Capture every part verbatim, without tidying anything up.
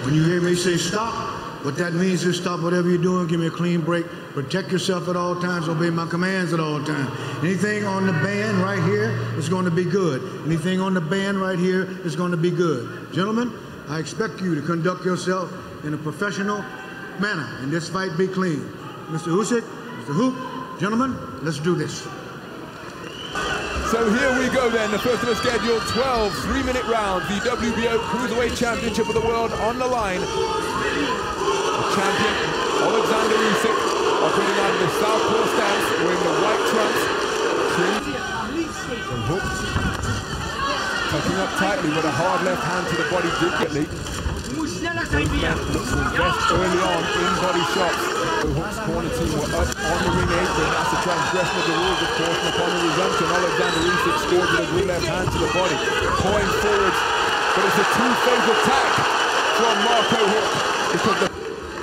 When you hear me say stop, what that means is stop whatever you're doing, give me a clean break, protect yourself at all times, obey my commands at all times. Anything on the band right here is going to be good. Anything on the band right here is going to be good. Gentlemen, I expect you to conduct yourself in a professional manner, and this fight be clean. Mister Usyk, Mister Huck, gentlemen, let's do this. So here we go then, the first of a scheduled twelve three-minute rounds, the W B O Cruiserweight Championship of the World on the line. The champion, Oleksandr Usyk, operating out of the southpaw stance, wearing the white trunks, trimmed and hooked, tucking up tightly with a hard left hand to the body deliberately. Looks to invest early on in body shots. The Huck's corner team were up on the ring apron. That's a transgression of the rules, of course, and upon the resumption, Oleksandr Usyk scored with a good left hand to the body. Coin forwards, but it's a two-phase attack from Marco Huck. Because the...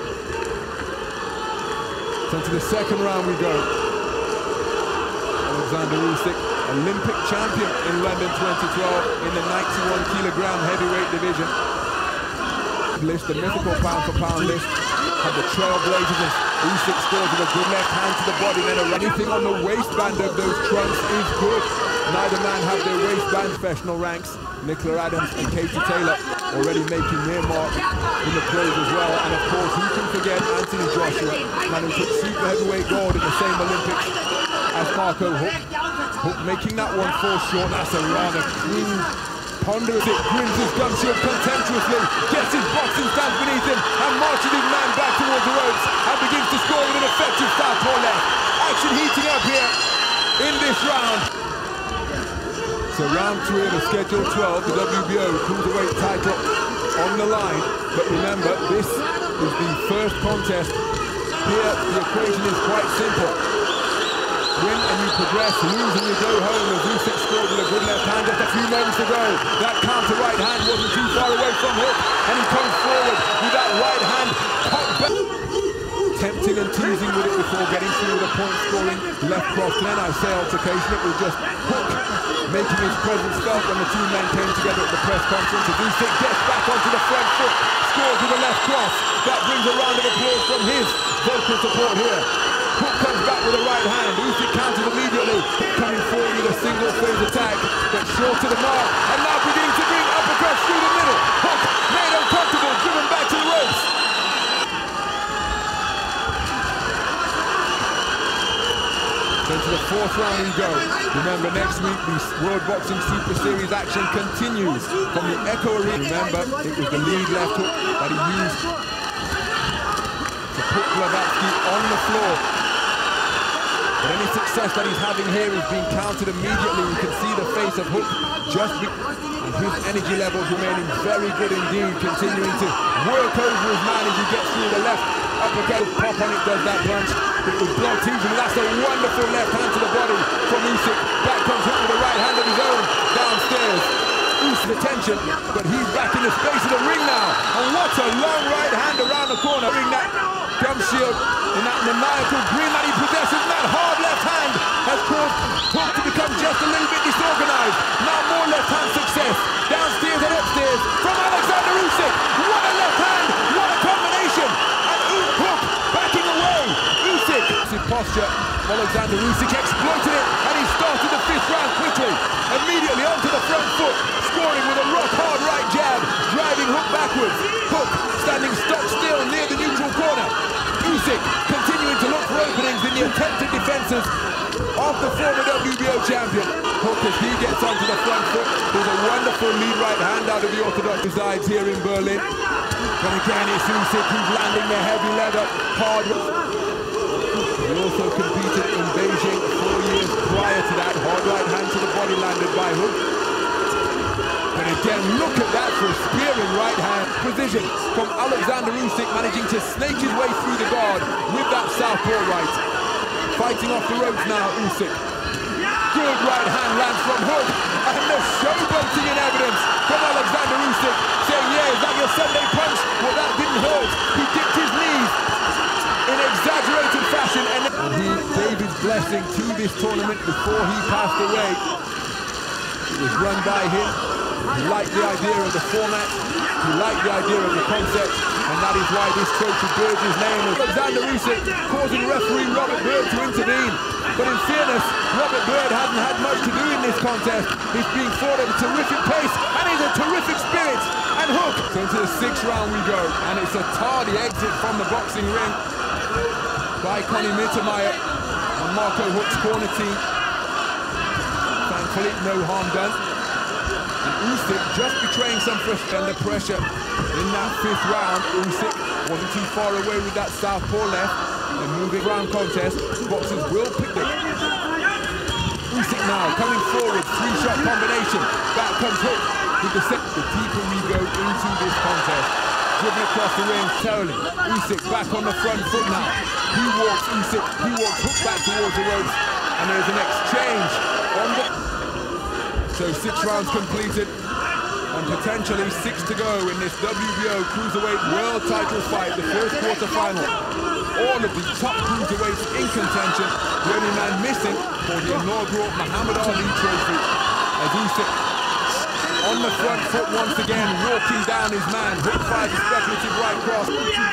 So to the second round we go. Oleksandr Usyk, Olympic champion in London twenty twelve in the ninety-one kilogram heavyweight division. List, the mythical pound-for-pound list, had the trailblazers as Usyk scores with a good left hand to the body, then anything on the waistband of those trunks is good. Neither man have their waistband professional ranks. Nicola Adams and Katie Taylor already making their mark in the pros as well. And of course, who can forget Anthony Joshua, man who took super heavyweight gold in the same Olympics as Marco Huck. Huck making that one fall short. That's a rather clean, ponderous. It grins his gum shield contemptuously, gets his boxing stance beneath him, and marches his man back towards the ropes, and begins to score with an effective southpaw left. Action heating up here in this round. So round three of the schedule twelve, the W B O Cruiserweight title on the line. But remember, this is the first contest. Here, the equation is quite simple. Win and you progress, lose and you go home. As Usyk scored with a good left hand just a few moments ago. That counter right hand wasn't too far away from Huck, and he comes forward with that right hand cut back. Tempting and teasing with it before getting through the point scoring left cross. Then I say altercation, it was just Huck making his presence felt when the two men came together at the press conference. As Usyk gets back onto the front foot, scores with a left cross. That brings a round of applause from his vocal support here. Huck comes back with a right hand. Usyk counters immediately, coming forward with a single phase attack, but short to the mark, and now beginning to bring uppercuts through the middle. Huck made uncomfortable, driven back to the ropes. Then to the fourth round we go. Remember, next week the World Boxing Super Series action continues from the Echo Arena. Remember, it was the lead left hook that he used to put Glowacki on the floor. But any success that he's having here is being countered immediately. You can see the face of Huck just be and his energy levels remaining very good indeed, continuing to work over his man as he gets through the left uppercut. Pop on it, does that punch. It was blocked easily. That's a wonderful left hand to the body from Usyk. Back comes Huck with a right hand of his own downstairs. Usyk attention, but he's back in the space of the ring now. And what a long right hand around the corner. Bring that gum shield in that maniacal grin that he possesses. And that hard left hand has caused Huck to become just a little bit disorganized. Now more left hand success. Downstairs and upstairs from Oleksandr Usyk. What a left hand! What a combination! And Huck backing away. Usyk in posture. Oleksandr Usyk exploited it, and he started the fifth round quickly. Immediately onto the front foot, scoring with a rock hard right jab, driving Huck backwards. Huck standing stock still near the neutral corner. Usyk continuing to look for openings in the attempted defenses of the former W B O champion. Huck, as he gets onto the front foot, there's a wonderful lead right hand out of the orthodox resides here in Berlin. But again, it's Usyk who's landing the heavy leather hard. He also competed in Beijing four years prior to that. Hard right hand to the body landed by Huck. But again, look at that for a spearing right hand. Precision from Oleksandr Usyk, managing to snake his way through the guard with that southpaw right. Fighting off the ropes now, Usyk. Good right hand lands from Huck. And the showboating in evidence from Oleksandr Usyk, saying, yeah, is that your Sunday punch? Well, that didn't hurt. He dipped his knees in exaggerated fashion, and he gave his blessing to this tournament before he passed away. It was run by him. He liked the idea of the format. He liked the idea of the concept, and that is why this trophy bears his name. Oleksandr Usyk causing referee Robert Byrd to intervene. But in fairness, Robert Byrd hasn't had much to do in this contest. He's being fought at a terrific pace, and he's a terrific spirit. And Huck. So into the sixth round we go, and it's a tardy exit from the boxing ring by Connie Mittermeier and Marco Huck's corner team. Thankfully, no harm done. And Usyk just betraying some frustration under pressure in that fifth round. Usyk wasn't too far away with that southpaw left. A moving round contest, boxers will pick it. Usyk now coming forward, three-shot combination. Back comes Huck with the set. The deeper we go into this contest, dribbling across the ring, Sterling. Usyk back on the front foot now. He walks Usyk, he walks Huck back towards the ropes, and there's an exchange on the. So six rounds completed, and potentially six to go in this W B O Cruiserweight World Title fight, the first quarter-final. All of the top cruiserweights in contention, the only man missing for the inaugural Muhammad Ali Trophy. As Usyk on the front foot once again, walking down his man. Huck fires a speculative right cross.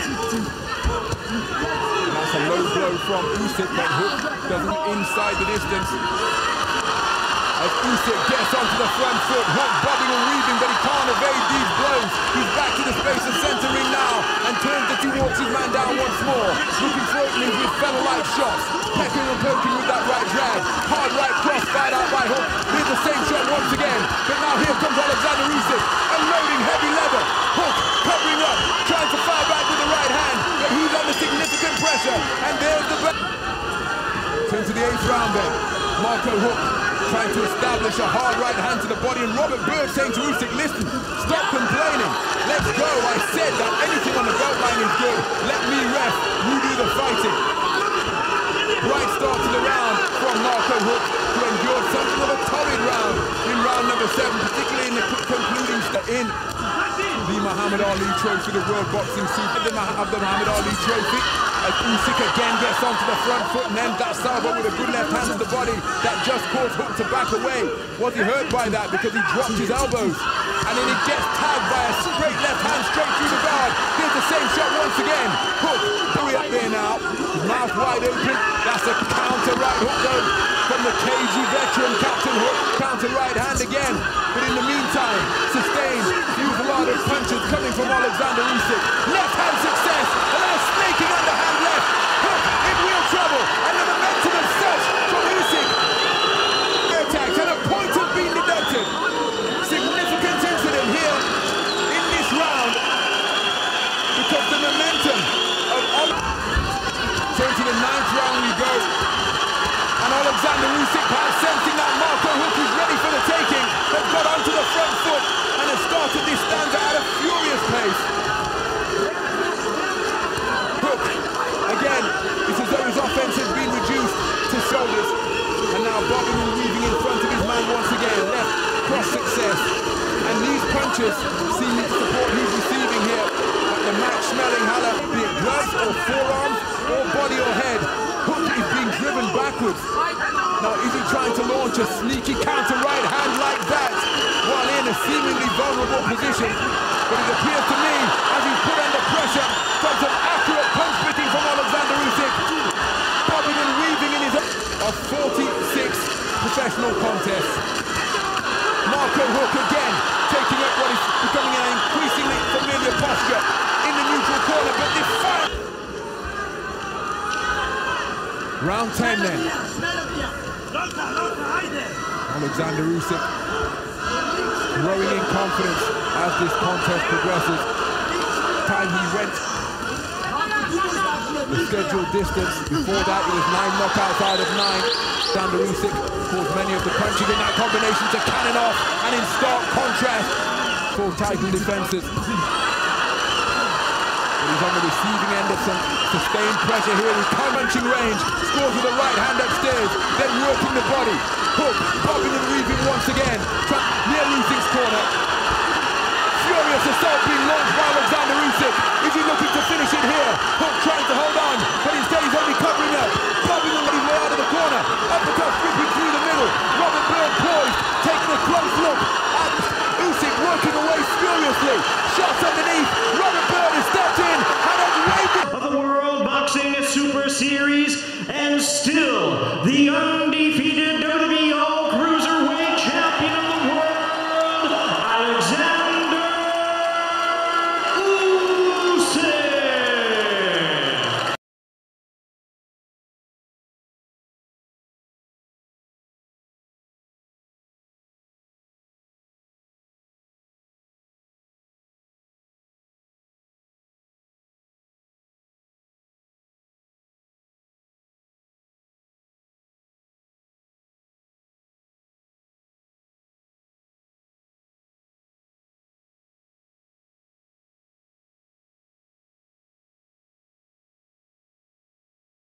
And that's a low blow from Usyk, but Huck doesn't inside the distance. As Usyk gets onto the front foot, Huck bobbing and weaving, but he can't evade these blows. He's back to the space of center ring now, and turns as he walks his man down once more, looking for openings with feather-like shots, pecking and poking with that right drag. Hard right cross fired out by Huck. Here's the same shot once again, but now here comes Oleksandr Usyk, unloading heavy leather. Huck covering up, trying to fire back with the right hand, but he's under significant pressure, and there's the back. Turn to the eighth round then. Marco Huck trying to establish a hard right hand to the body, and Robert Byrd saying to Usyk, listen, stop complaining, let's go. I said that anything on the belt line is good. Let me ref, you do the fighting. Right start to the round from Marco Huck, who endured something of a torrid round in round number seven, particularly in the concluding step in the Muhammad Ali Trophy, the World Boxing Super of the Muhammad Ali Trophy. As Usyk again gets onto the front foot, and then that salvo with a good left hand to the body that just caused Huck to back away. Was he hurt by that? Because he dropped his elbows, and then he gets tagged by a straight left hand straight through the guard. Here's the same shot once again. Huck, hurry up there now, his mouth wide open. That's a counter right hook though from the K G veteran Captain Huck. Counter right hand again, but in the meantime, sustained fusillade of punches coming from Oleksandr Usyk. Left hand success, and then a snaking underhand left. Huck in real trouble, and the momentum as such from Usyk. Attack, and a point has been deducted. Significant incident here in this round, because the momentum of Oleksandr. So into the ninth round we go, and Oleksandr Usyk, perhaps sensing that Marco Huck is ready for the taking, has got onto the front foot and has started this stanza at a furious pace. Huck, again, it's as though his offense has been reduced to shoulders, and now bobbing and weaving in front of his man once again. Left cross success, and these punches seem to support he's receiving here. The match smelling holla, be it gloves or forearms or body or head. Huck is being driven backwards. Now is he trying to launch a sneaky counter right hand like that while in a seemingly vulnerable position? But it appears to me, as he's put under pressure from some accurate punch picking from Oleksandr Usyk, bobbing and weaving in his of forty-six professional contests. Marco Huck again taking up what is becoming an increasingly familiar posture in the neutral corner, but this fight. Round ten then. Oleksandr Usyk growing in confidence as this contest progresses. Time he went the scheduled distance. Before that it was nine knockouts out of nine. Oleksandr Usyk caused many of the punches in that combination to cannon off, and in stark contrast, full title defenses. He's on the receiving end of some sustained pressure here with punching range. Scores with the right hand upstairs, then working the body. Huck bobbing and weaving once again. Near Usyk's corner. Furious assault being launched by Oleksandr Usyk. Is he looking to finish it here? Huck trying to hold on.